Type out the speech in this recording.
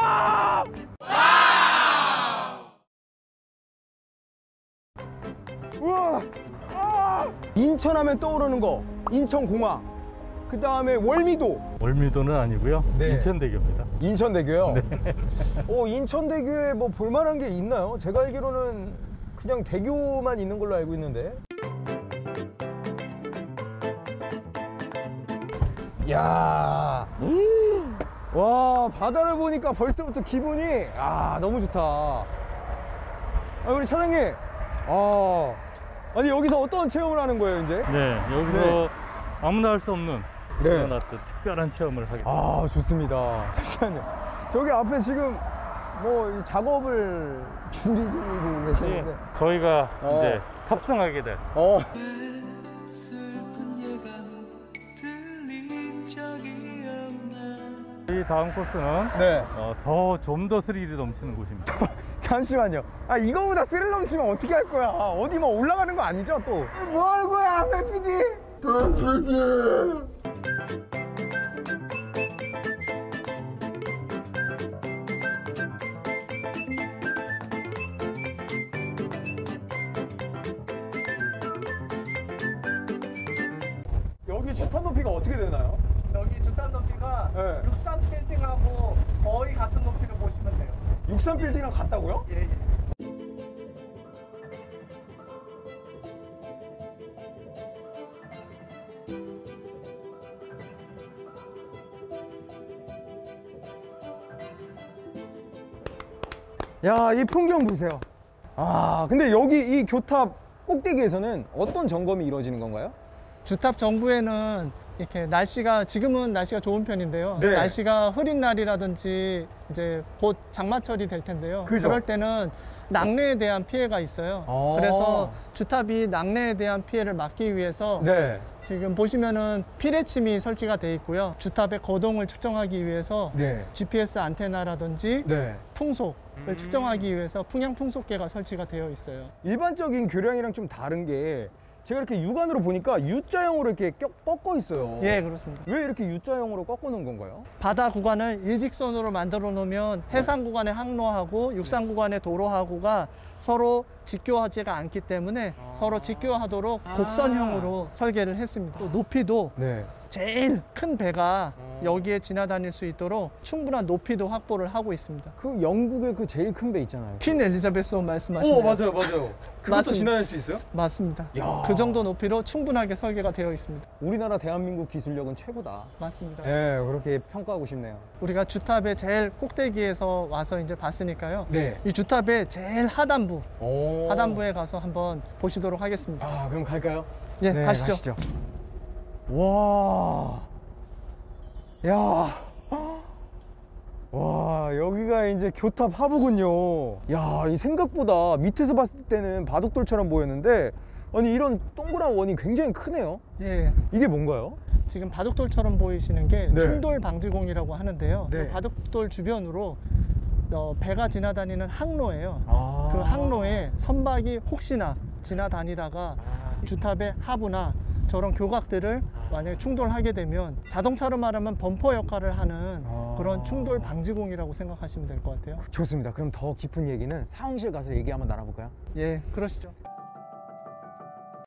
우와! 인천하면 떠오르는 거 인천공항, 그 다음에 월미도. 월미도는 아니고요. 네. 인천대교입니다. 인천대교요? 네. 인천대교에 뭐 볼만한 게 있나요? 제가 알기로는 그냥 대교만 있는 걸로 알고 있는데. 야, 와, 바다를 보니까 벌써부터 기분이 너무 좋다. 우리 차장님, 아니 여기서 어떤 체험을 하는 거예요 이제? 네, 여기서 네. 아무나 할 수 없는 네. 그런 어떤 특별한 체험을 하겠습니다. 좋습니다. 잠시만요. 저기 앞에 지금 뭐 작업을 준비 중이고 계시는데. 네, 저희가 이제 탑승하게 될 이 다음 코스는 네. 좀 더 스릴이 넘치는 곳입니다. 잠시만요. 이거보다 스릴 넘치면 어떻게 할 거야? 어디 뭐 올라가는 거 아니죠 또? 뭐 하는 거야, 배 PD? 여기 주탄 높이가 어떻게 되나요? 여기 주탄 높이가 네. 63 빌딩하고 거의 같은 높이로 보시면 돼요. 63 빌딩이랑 같다고요? 예, 예. 야, 이 풍경 보세요. 근데 여기 이 교탑 꼭대기에서는 어떤 점검이 이루어지는 건가요? 주탑 정부에는 이렇게 지금은 날씨가 좋은 편인데요. 네. 날씨가 흐린 날이라든지 이제 곧 장마철이 될 텐데요. 그죠? 그럴 때는 낙뢰에 대한 피해가 있어요. 그래서 주탑이 낙뢰에 대한 피해를 막기 위해서 네. 지금 보시면은 피뢰침이 설치가 돼 있고요. 주탑의 거동을 측정하기 위해서 네. GPS 안테나라든지 네. 풍속을 측정하기 위해서 풍향 풍속계가 설치가 되어 있어요. 일반적인 교량이랑 좀 다른 게 제가 이렇게 육안으로 보니까 U자형으로 이렇게 꺾어 있어요. 예, 그렇습니다. 왜 이렇게 U자형으로 꺾어 놓은 건가요? 바다 구간을 일직선으로 만들어 놓으면 해상 구간의 항로하고 육상 구간의 도로하고가 서로 직교하지가 않기 때문에 서로 직교하도록 곡선형으로 설계를 했습니다. 또 높이도 네. 제일 큰 배가 여기에 지나다닐 수 있도록 충분한 높이도 확보를 하고 있습니다. 그 영국의 그 제일 큰 배 있잖아요. 퀸 엘리자베스 말씀하시나요? 맞아요. 그것도 맞습니다. 지나갈 수 있어요? 맞습니다. 야. 그 정도 높이로 충분하게 설계가 되어 있습니다. 우리나라 대한민국 기술력은 최고다. 맞습니다. 네, 그렇게 평가하고 싶네요. 우리가 주탑의 제일 꼭대기에서 와서 이제 봤으니까요. 네. 이 주탑의 제일 하단부, 오. 하단부에 가서 한번 보시도록 하겠습니다. 그럼 갈까요? 예, 네, 가시죠. 와, 야, 와, 여기가 이제 교탑 하부군요. 야, 이 생각보다 밑에서 봤을 때는 바둑돌처럼 보였는데, 아니 이런 동그란 원이 굉장히 크네요. 예, 이게 뭔가요? 지금 바둑돌처럼 보이시는 게 네. 충돌 방지공이라고 하는데요. 네. 그 바둑돌 주변으로 배가 지나다니는 항로예요. 그 항로에 선박이 혹시나 지나다니다가 주탑의 하부나 저런 교각들을 만약에 충돌하게 되면 자동차로 말하면 범퍼 역할을 하는 그런 충돌 방지공이라고 생각하시면 될 것 같아요. 좋습니다. 그럼 더 깊은 얘기는 사무실 가서 얘기 한번 나눠볼까요? 예, 그러시죠.